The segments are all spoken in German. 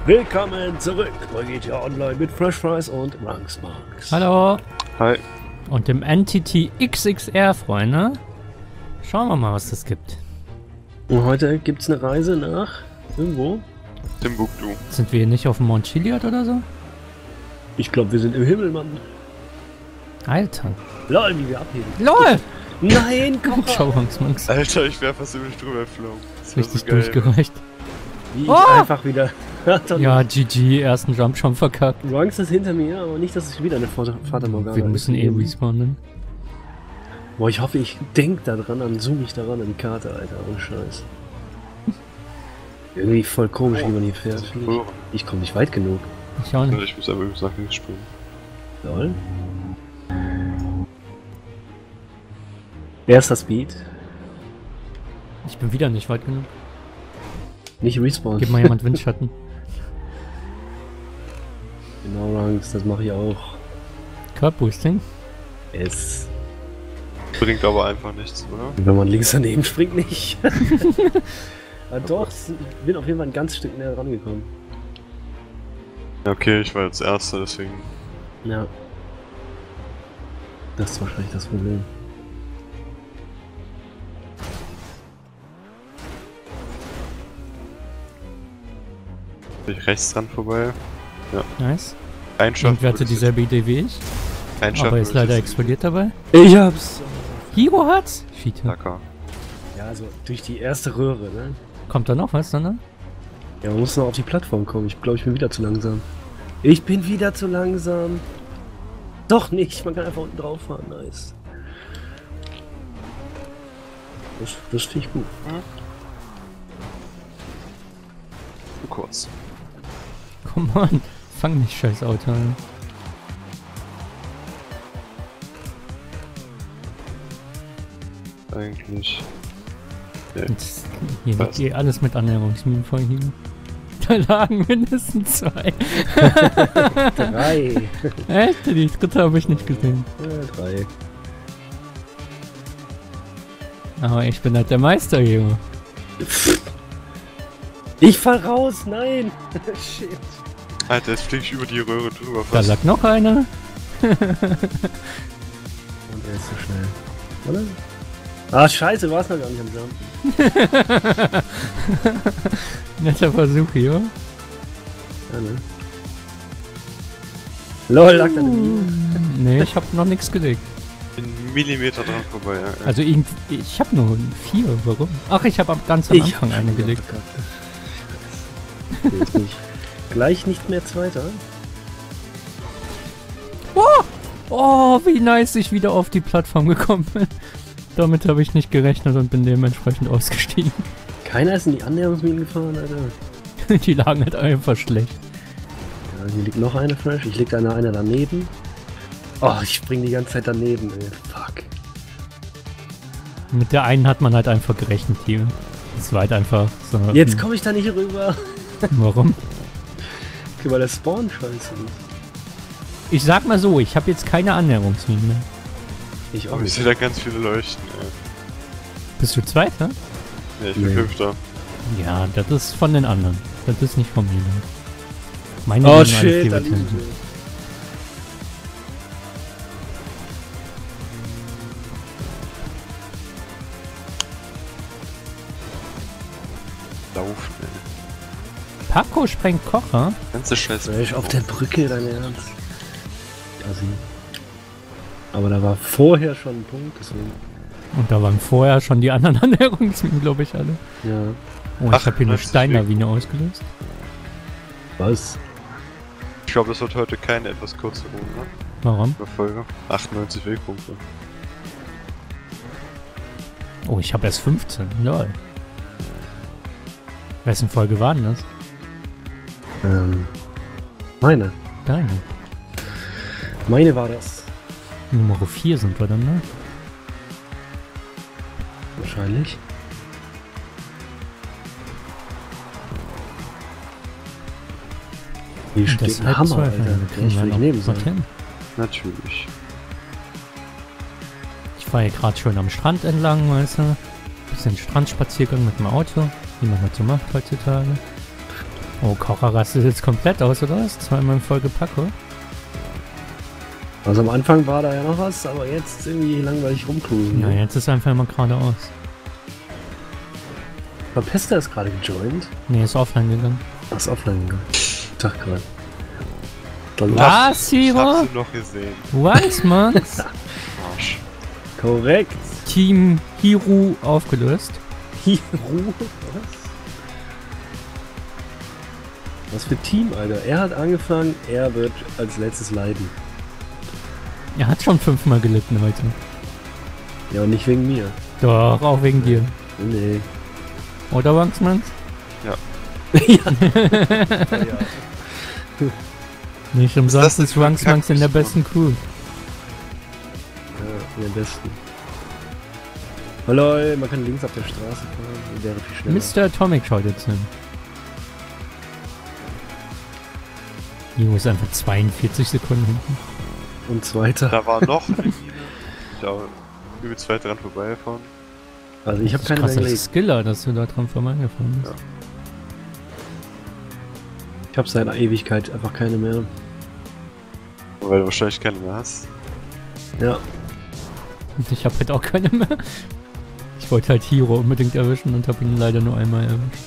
Willkommen zurück bei GTA Online mit Fresh Fries und Ranksmarks. Hallo. Hi. Und dem Entity XXR, Freunde. Schauen wir mal, was das gibt. Und heute gibt's eine Reise nach irgendwo. Timbuktu. Sind wir hier nicht auf dem Mount Chiliad oder so? Ich glaube, wir sind im Himmel, Mann. Alter. Lol, wie wir abheben. LOL! Nein, komm! Schau, Ranksmarks. Alter, ich wäre fast über dich drüber geflogen. Das wär Richtig so geil. durchgereicht. Wie ich Oh! einfach wieder... Ja, GG, ersten Jump schon verkackt. Ranks ist hinter mir, aber nicht, dass ich wieder eine Fata Morgana... Wir müssen eh respawnen. Boah, ich hoffe, ich denk da dran, dann zoome ich daran an die Karte, Alter. Oh, Scheiß. Irgendwie voll komisch, wie man hier fährt. finde ich. Ich komme nicht weit genug. Ich auch nicht. Ich muss aber über Sachen springen. Lol. Erster Speed. Ich bin wieder nicht weit genug. Nicht respawn. Gib mal jemand Windschatten. Genau, Ranks, das mache ich auch. Curb Boosting. Es. Bringt aber einfach nichts, oder? Wenn man links daneben springt, nicht. Aber doch, ich bin auf jeden Fall ein ganz Stück näher rangekommen. Ja, okay, ich war jetzt Erster, deswegen. Ja. Das ist wahrscheinlich das Problem. Bin ich rechts dran vorbei. Nice. Einschaffen. Und wer hatte dieselbe Idee wie ich? Aber ist leider explodiert dabei. Ich hab's! Hiro hat's? Cheater. Lacker. Ja, also durch die erste Röhre, ne? Kommt da noch was, ne? Ja, man muss noch auf die Plattform kommen. Ich glaube, ich bin wieder zu langsam. Ich bin wieder zu langsam. Doch nicht, man kann einfach unten drauf fahren. Nice. Das finde ich gut. Zu kurz. Komm on, fang mich scheiß Auto an. Eigentlich. Ja. Und hier liegt eh alles mit Annäherungsminen voll hier. Da lagen mindestens 2. 3. Echt? Die dritte habe ich nicht gesehen. Ja, 3. Aber ich bin halt der Meister hier. Ich fall raus, nein! Shit. Alter, jetzt flieg ich über die Röhre drüber Da fast. lag noch einer. Und er ist so schnell. Oder? Ah, scheiße, du warst noch gar nicht am Jumpen. Netter Versuch hier. Ja, ne? LOL, lag da eine Mine. Nee, ich hab noch nichts gelegt. Bin Millimeter dran vorbei, ja. Also ich hab nur 4. Warum? Ach, ich habe ganz am Anfang eine gelegt. Okay, jetzt bin ich gleich nicht mehr Zweiter. Oh, wie nice ich wieder auf die Plattform gekommen bin. Damit habe ich nicht gerechnet und bin dementsprechend ausgestiegen. Keiner ist in die Annäherungsminen gefahren, Alter. Die lagen halt einfach schlecht. Ja, hier liegt noch eine Fresh. Ich leg da einer daneben. Oh, ich spring die ganze Zeit daneben, ey. Fuck. Mit der einen hat man halt einfach gerechnet hier. Das war halt einfach so. Jetzt komme ich da nicht rüber. Warum? Okay, weil der Spawn scheiße ist. Ich sag mal so, ich habe jetzt keine Annäherungsminen mehr. Ich auch Aber ich nicht. sehe da ganz viele Leuchten, ey. Bist du Zweiter? Ja, ich bin Nee. Fünfter. Ja, das ist von den anderen. Das ist nicht von mir. Meine Oh liegen alle shit, viel da weiter liegen hinten. sie. Laufen, ey. Paco sprengt Kocher. Ganze Scheiße. Fresh auf der Brücke, dein Ernst. Assi. Aber da war vorher schon ein Punkt, deswegen. Und da waren vorher schon die anderen Annäherungsminen, glaube ich, alle. Ja. Oh, ich habe hier eine 98 Steinlawine ausgelöst. Was? Ich glaube, das wird heute keine etwas kurze Runde. Warum? Folge. 98 Wegpunkte. Oh, ich habe erst 15. Lol. Wessen Folge war denn das? Meine. Deine. Meine war das. Nummer 4 sind wir dann, ne? Wahrscheinlich. Hier Das steht ist ein halb Hammer, 12, Alter. also Den ich nicht nehmen sollen. hin. Natürlich. Ich fahre hier gerade schön am Strand entlang, weißt du? Bisschen Strandspaziergang mit dem Auto, wie man halt so macht heutzutage. Oh, Kocher rastet jetzt komplett aus, oder was? Zweimal voll gepackt, oder? Also am Anfang war da ja noch was, aber jetzt irgendwie langweilig rumcruisen. Ja, jetzt ist einfach immer geradeaus. Verpester ist gerade gejoint. Nee, ist offline gegangen. Ach, ist offline gegangen. Tag gerade. Was, Ich Hiro? hab sie noch gesehen. Was, Mann? Arsch. Korrekt. Team Hiro aufgelöst. Hiro? Was? Was für Team, Alter. Er hat angefangen, er wird als letztes leiden. Er hat schon 5-mal gelitten heute. Ja, und nicht wegen mir. Doch, auch wegen dir. Nee. Oder, Wanksmann? ja. Nicht umsonst das ist Wanksmann in der besten Crew. Ja, den besten. Hallo, man kann links auf der Straße fahren. Wäre viel schneller. Mr. Atomic schaut jetzt hin. Hiro ist einfach 42 Sekunden hinten. Und zweiter. Da war noch eine Mine. Ich auch übelst weit dran vorbeigefahren. Also ich habe Das ist keine krass, mehr das gelegt. Skiller, dass du da dran vorbeigefahren bist. Ja. Ich habe seit einer Ewigkeit einfach keine mehr. Weil du wahrscheinlich keine mehr hast. Ja. Und ich habe halt auch keine mehr. Ich wollte halt Hiro unbedingt erwischen und habe ihn leider nur einmal erwischt.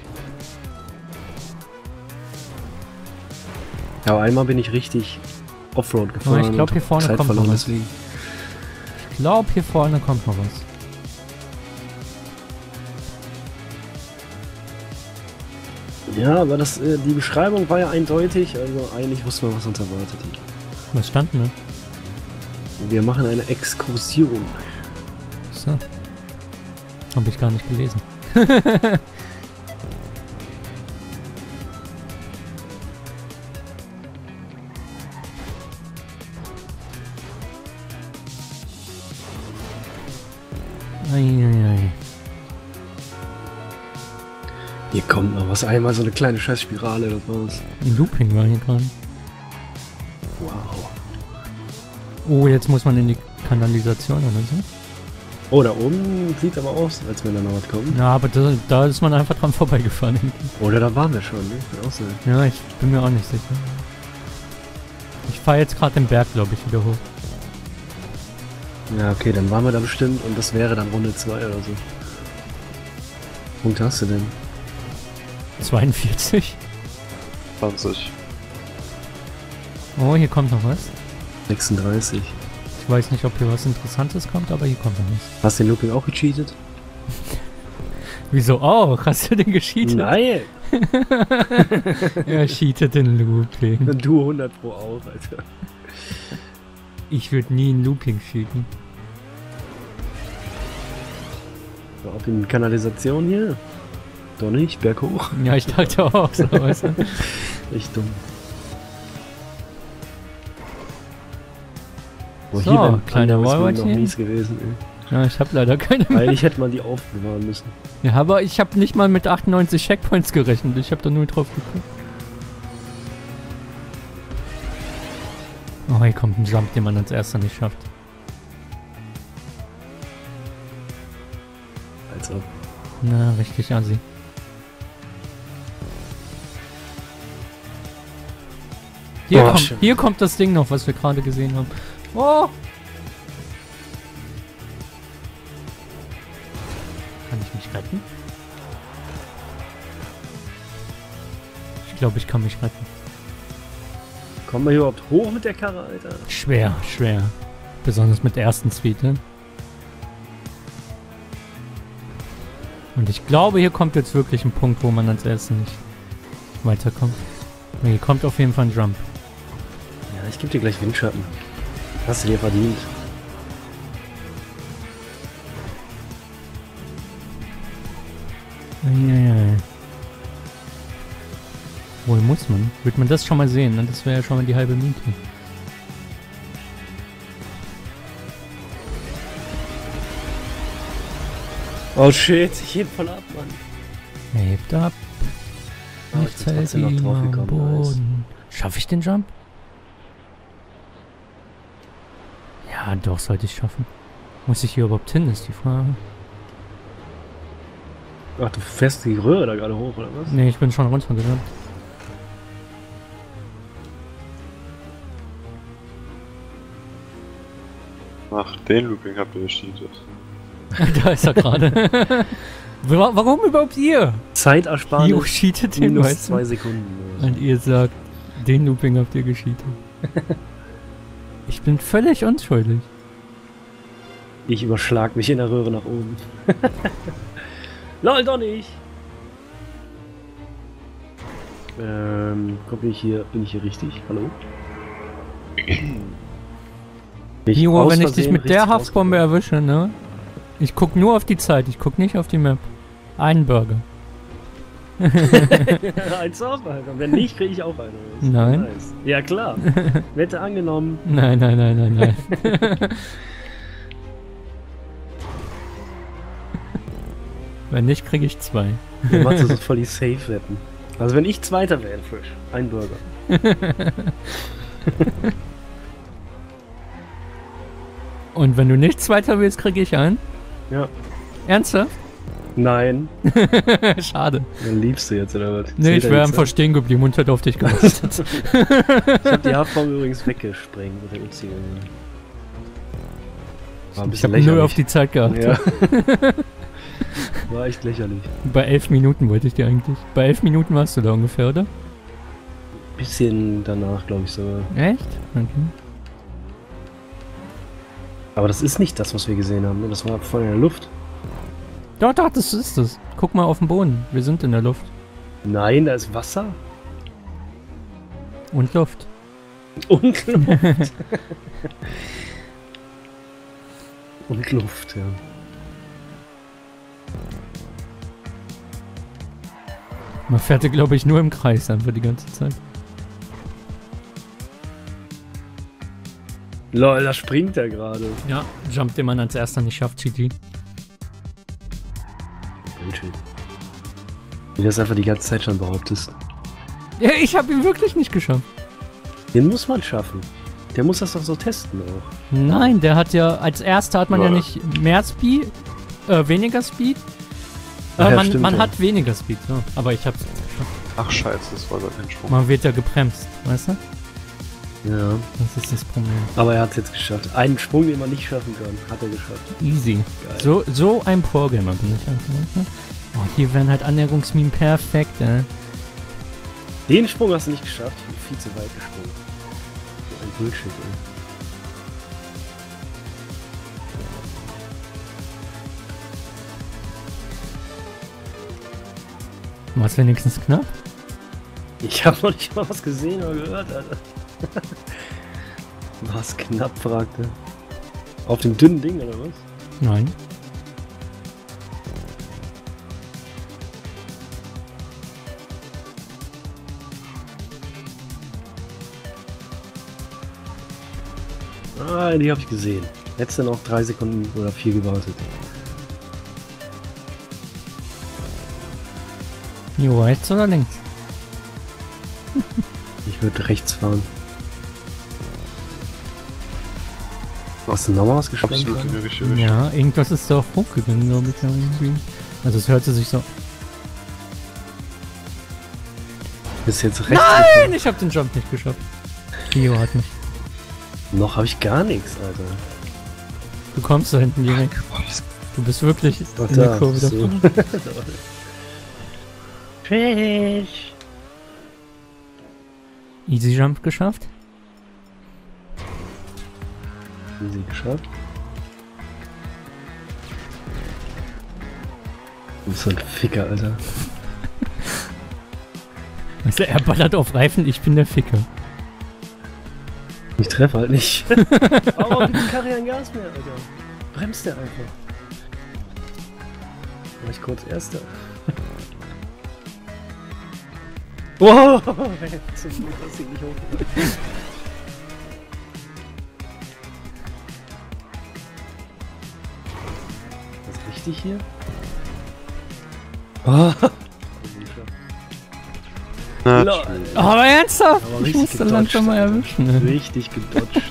Ja, aber einmal bin ich richtig Offroad gefahren. Aber ich glaube, und hier hab vorne Zeit kommt noch verloren, was. deswegen. Ich glaube, hier vorne kommt noch was. Ja, aber das, die Beschreibung war ja eindeutig, also eigentlich wusste man, was uns erwartet. Was stand denn? Wir machen eine Exkursion. So. Habe ich gar nicht gelesen. Eieiei. Hier kommt noch was. Einmal so eine kleine Scheißspirale, das war's. Ein Looping war hier gerade. Wow. Oh, jetzt muss man in die Kanalisation oder so. Oh, da oben sieht aber aus, als wenn da noch was kommt. Ja, aber da ist man einfach dran vorbeigefahren. Oder da waren wir schon, ne? Kann auch sein. Ja, ich bin mir auch nicht sicher. Ich fahre jetzt gerade den Berg, glaube ich, wieder hoch. Ja, okay, dann waren wir da bestimmt und das wäre dann Runde 2 oder so. Punkte hast du denn? 42. 20. Oh, hier kommt noch was. 36. Ich weiß nicht, ob hier was Interessantes kommt, aber hier kommt noch was. Hast du den Looping auch gecheatet? Wieso auch? Hast du den gescheatet? Nein! Er cheatet den Looping. Du 100 Pro auch, Alter. Ich würde nie ein Looping cheaten. So, auf in Kanalisation hier. Doch nicht, berghoch. Ja, ich dachte auch so. Weißt du? Echt dumm. Oh, So, hier beim kleiner anderen ist man Wallride noch hier. mies gewesen, ey. Ja, ich habe leider keine mehr. Eigentlich hätte man die aufbewahren müssen. Ja, aber ich habe nicht mal mit 98 Checkpoints gerechnet. Ich habe da nur drauf geguckt. Oh, hier kommt ein Jump, den man als erster nicht schafft. Als ob. Na, richtig assi. Oh, schön. Hier kommt das Ding noch, was wir gerade gesehen haben. Oh! Kann ich mich retten? Ich glaube, ich kann mich retten. Kommen wir hier überhaupt hoch mit der Karre, Alter? Schwer, schwer. Besonders mit der ersten Speed, ne? Und ich glaube, hier kommt jetzt wirklich ein Punkt, wo man als erstes nicht weiterkommt. Hier kommt auf jeden Fall ein Jump. Ja, ich gebe dir gleich Windschatten. Hast du dir verdient. Eieiei. Wohl muss man. Wird man das schon mal sehen, ne? Das wäre ja schon mal die halbe Miete. Oh shit, ich heb voll ab, Mann. Hebt ab. Oh, ich Nichts bin hält trotzdem noch ihn drauf am gekommen, nice. Boden. Schaffe ich den Jump? Ja, doch, sollte ich schaffen. Muss ich hier überhaupt hin, ist die Frage. Ach, du fährst die Röhre da gerade hoch, oder was? Ne, ich bin schon runtergejumpt. Ach, den Looping habt ihr gescheatet. Da ist er gerade. Warum überhaupt ihr? Zeitersparnis. Jo, cheatet den, minus weißt du? 2 Sekunden. Und ihr sagt, den Looping habt ihr gescheatet. Ich bin völlig unschuldig. Ich überschlag mich in der Röhre nach oben. Lol, doch nicht. Bin ich hier richtig? Hallo? Jo, wenn ich dich Versehen mit der richtig Haftbombe erwische, ne? Ich guck nur auf die Zeit, ich guck nicht auf die Map. Einen Burger. Eins auf, Alter. Wenn nicht, kriege ich auch eine. Das ist Nein. nice. Ja, klar. Wette angenommen. Nein, nein, nein, nein, nein. Wenn nicht, kriege ich 2. Du machst so voll die Safe-Wetten. Also wenn ich Zweiter wäre in Fisch, ein Burger. Und wenn du nicht Zweiter willst, kriege ich einen? Ja. Ernsthaft? Nein. Schade. Dann liebst du jetzt, oder was? Nee, ich Zählt er wäre jetzt einfach stehen geblieben und hätte auf dich gewartet. Ich hab die Haftbombe übrigens weggesprengt mit der Y. War ein Ich bisschen habe nur lächerlich. auf die Zeit geachtet. Ja. War echt lächerlich. Bei 11 Minuten wollte ich dir eigentlich. Bei 11 Minuten warst du da ungefähr, oder? Bisschen danach, glaube ich sogar. Echt? Okay. Aber das ist nicht das, was wir gesehen haben. Ne? Das war voll in der Luft. Doch, doch, das ist es. Guck mal auf den Boden. Wir sind in der Luft. Nein, da ist Wasser. Und Luft. Und Luft. Und Luft, ja. Man fährt, glaube ich, nur im Kreis einfach die ganze Zeit. Lol, da springt er gerade. Ja, Jump, den man als erster nicht schafft, GG. Bullshit. Wie du das einfach die ganze Zeit schon behauptest. Ja, ich habe ihn wirklich nicht geschafft. Den muss man schaffen. Der muss das doch so testen auch. Nein, der hat ja, als erster hat man ja Ja. nicht mehr Speed, weniger Speed. Ach ja, man stimmt, man ja. hat weniger Speed, so. Aber ich hab's nicht geschafft. Ach scheiße, das war gar kein Sprung. Man wird ja gebremst, weißt du? Ja. Das ist das Problem. Aber er hat es jetzt geschafft. Einen Sprung, den man nicht schaffen kann, hat er geschafft. Easy. Geil. So ein Pro-Gamer bin ich einfach. Weißt du? Oh, hier wären halt Annäherungsminen perfekt, Den Sprung hast du nicht geschafft. Ich bin viel zu weit gesprungen. So ein Bullshit, ey. War's wenigstens knapp? Ich habe noch nicht mal was gesehen oder gehört, Alter. Was knapp, fragte. Auf dem dünnen Ding, oder was? Nein. Ah, die habe ich gesehen. Hättest du noch 3 Sekunden oder 4 gewartet. Jo, rechts oder links? Ich würde rechts fahren. Hast du nochmal was gesprengt? Absolut in gerade? die richtige Richtung. Ja, irgendwas ist da auch hochgegangen, glaube ich. Irgendwie. Also es hörte sich so... Bist jetzt rechts Nein, ich habe den Jump nicht geschafft. Jo hat mich. gefahren? Noch habe ich gar nichts, Alter. Du kommst da hinten direkt. Du bist wirklich Ach, in der da, Kurve so. davor. Trash. Easy Jump geschafft. Easy geschafft. Du bist so ein Ficker, Alter. Weißt du, er ballert auf Reifen, ich bin der Ficker. Ich treffe halt nicht. Warum gibt die Karre ein Gas mehr, Alter? Bremst der einfach. War ich kurz Erster. Wow! Zum Glück, dass sie nicht hochgegangen. Was ist richtig hier? Oh. Natürlich. Aber ernsthaft? Aber Ich richtig musste gedodged, langsam mal Alter. erwischen. Ne? Richtig gedodged.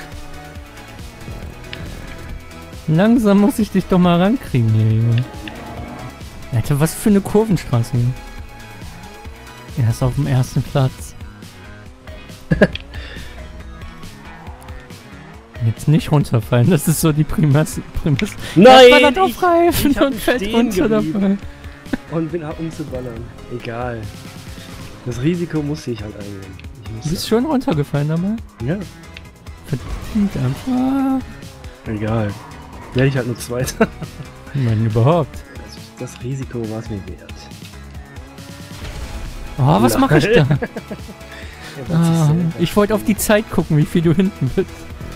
Langsam muss ich dich doch mal rankriegen hier, Junge. Alter, was für eine Kurvenstraße hier. Er ist auf dem ersten Platz. Jetzt nicht runterfallen, das ist so die Prämisse. Nein! Er ballert auf Reifen ich hab und fällt stehen runter geblieben. dabei. Und bin umzuballern. Egal. Das Risiko musste ich halt eingehen. Du bist schon runtergefallen dabei? Ja, Verdient einfach. egal. Werde ich halt nur Zweiter. Nein, überhaupt. Das Risiko war es mir wert. Oh, was mache ich da? Ich wollte auf auf die Zeit gucken, wie viel du hinten bist.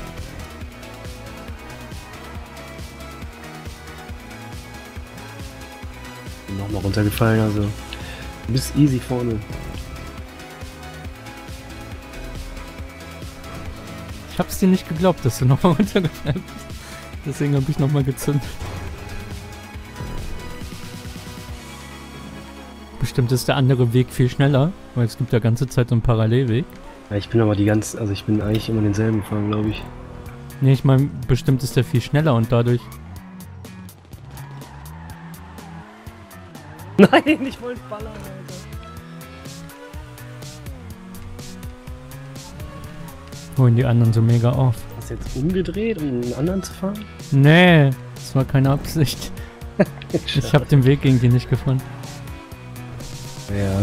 Nochmal runtergefallen, also. Du bist easy vorne. Ich hab's dir nicht geglaubt, dass du nochmal runtergefallen bist. Deswegen habe ich nochmal gezündet. Bestimmt ist der andere Weg viel schneller, weil es gibt ja ganze Zeit so einen Parallelweg. Ja, ich bin aber also ich bin eigentlich immer denselben gefahren, glaube ich. Nee, ich meine, bestimmt ist der viel schneller und dadurch... Nein, ich wollte ballern, Alter. Holen die anderen so mega auf. Hast du jetzt umgedreht, um einen anderen zu fahren? Nee, das war keine Absicht. Ich habe den Weg irgendwie nicht gefunden. Ja.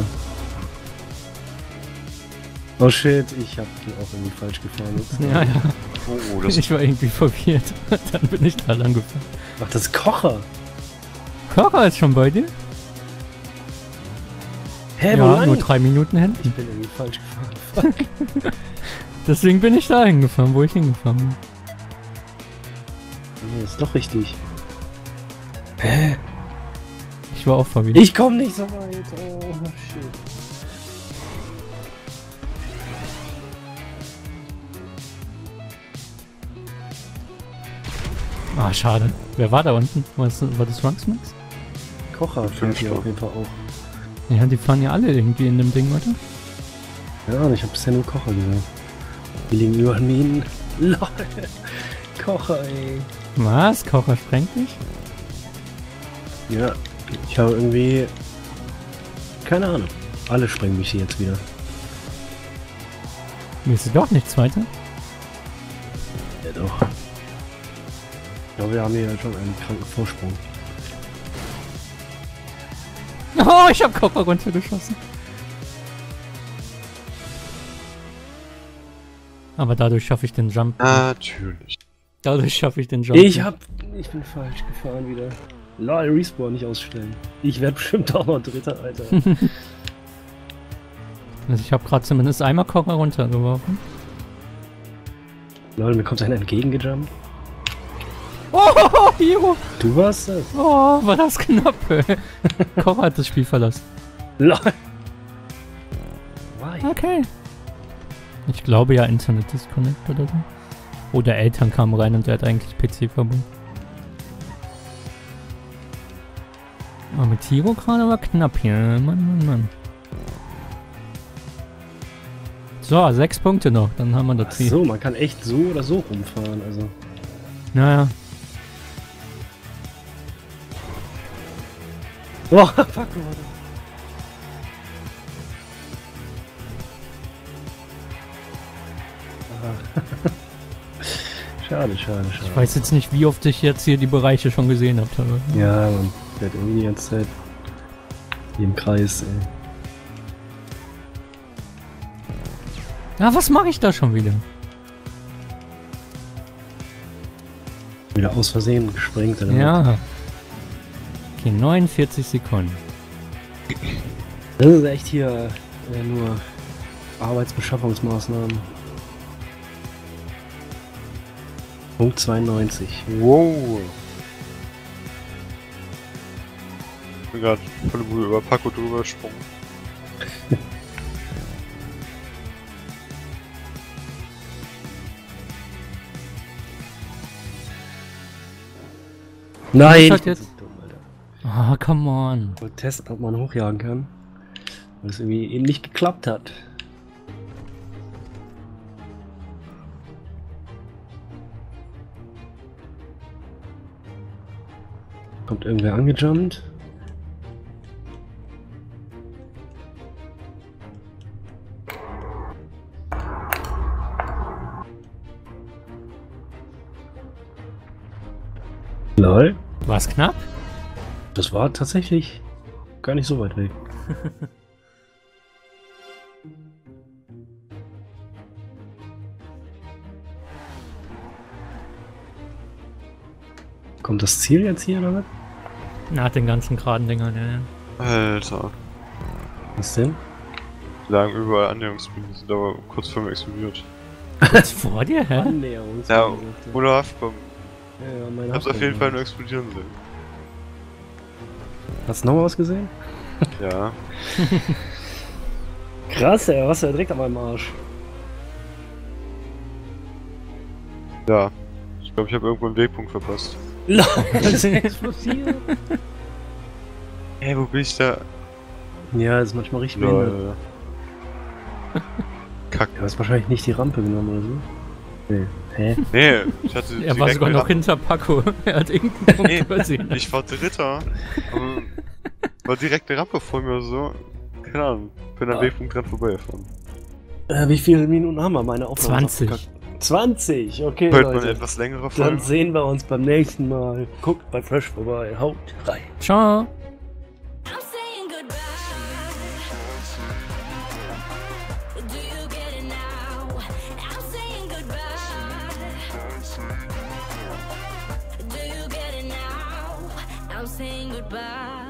Oh shit, ich hab den auch irgendwie falsch gefahren. Ups. Ja, ja. Oh, das Ich war irgendwie verwirrt. Dann bin ich da lang gefahren. Ach, das ist Kocher. Kocher ist schon bei dir? Hä, wo Ja, lang? nur 3 Minuten Ich hinten. bin irgendwie falsch gefahren. Fuck. Deswegen bin ich da hingefahren, wo ich hingefahren bin. Nee, ist doch richtig. Hä? Ich war auch verwirrt. Ich komm nicht so weit. Oh, shit. Ah, schade. Wer war da unten? War das Runksmax? Kocher fährt hier auf jeden Fall auch. Ja, die fahren ja alle irgendwie in dem Ding, oder? Ja, ich hab bisher nur Kocher gesehen. Die liegen überall Minen. LOL. Kocher, ey. Was? Kocher sprengt dich? Ja, ich habe irgendwie... Keine Ahnung. Alle sprengen mich hier jetzt wieder. Willst du doch nicht Zweiter? Ja doch. Ich glaube, wir haben hier schon einen kranken Vorsprung. Oh, ich hab Kocher runtergeschossen. Aber dadurch schaffe ich den Jump. natürlich. Dadurch schaffe ich den Jump. Ich bin falsch gefahren wieder. Lol, Respawn nicht ausstellen. Ich werde bestimmt auch noch Dritter, Alter. Also ich habe gerade zumindest einmal Kocher runtergeworfen. Lol, mir kommt einer entgegengejumpt. Oh, Hiro! Du warst das? Oh, war das knapp, ey. Kocher hat das Spiel verlassen. Lol. Why? Okay. Ich glaube ja Internet Disconnect oder so. Oder Eltern kamen rein und der hat eigentlich PC-Verbund. Aber mit Hiro gerade war knapp hier. Mann. So, 6 Punkte noch, dann haben wir das Ach Ziel. so, man kann echt so oder so rumfahren, also. Naja. Boah, fuck, Leute. Schade. Ich weiß jetzt nicht, wie oft ich jetzt hier die Bereiche schon gesehen habe. Ja, man fährt irgendwie die ganze Zeit hier im Kreis, ey. Ja, was mache ich da schon wieder? Wieder aus Versehen gesprengt, oder? Ja. Okay, 49 Sekunden. Das ist echt hier nur Arbeitsbeschaffungsmaßnahmen. Punkt 92. Wow. Ich bin gerade voll über Paco drüber gesprungen. Nein! Was hat Ich bin jetzt? so dumm, Alter. Ah, come on. Ich wollte testen, ob man hochjagen kann. Weil es irgendwie eben nicht geklappt hat. Kommt irgendwer angejumpt? Lol. War es knapp? Das war tatsächlich gar nicht so weit weg. Kommt das Ziel jetzt hier oder was? Nach den ganzen geraden Dingern, ja. Alter. Was denn? Die lagen überall Annäherungsminen, die sind aber kurz vor mir explodiert. Kurz vor dir, hä? Annäherungs. Ja, oder Haftbomben. Ja, meine Ich hab's auf jeden Fall nur explodieren sehen. Hast du noch mal was gesehen? Ja. Krass, ey, was ja direkt an meinem Arsch. Ja. Ich glaube, ich habe irgendwo einen Wegpunkt verpasst. Das ist explodiert. Ey, wo bin ich da? Ja, das ist manchmal richtig behindert. Lol. Kack. Du hast wahrscheinlich nicht die Rampe genommen oder so. Nee. Hä? Nee, ich hatte Er war direkt sogar eine noch hinter Paco. Er hat irgendeinen Punkt Nee, übersehen. ich war Dritter. Aber war direkt eine Rampe vor mir oder so. Keine Ahnung. Bin am Wegpunkt dran vorbeigefahren. Wie viele Minuten haben wir? Meine Aufnahme? 20. 20, okay, Heute mal eine Leute. etwas längere Dann Folge. sehen wir uns beim nächsten Mal. Guckt bei Fresh vorbei. Haut rein. Ciao. I'm saying goodbye. Do you get it now? I'm saying goodbye. Do you get it now? I'm saying goodbye.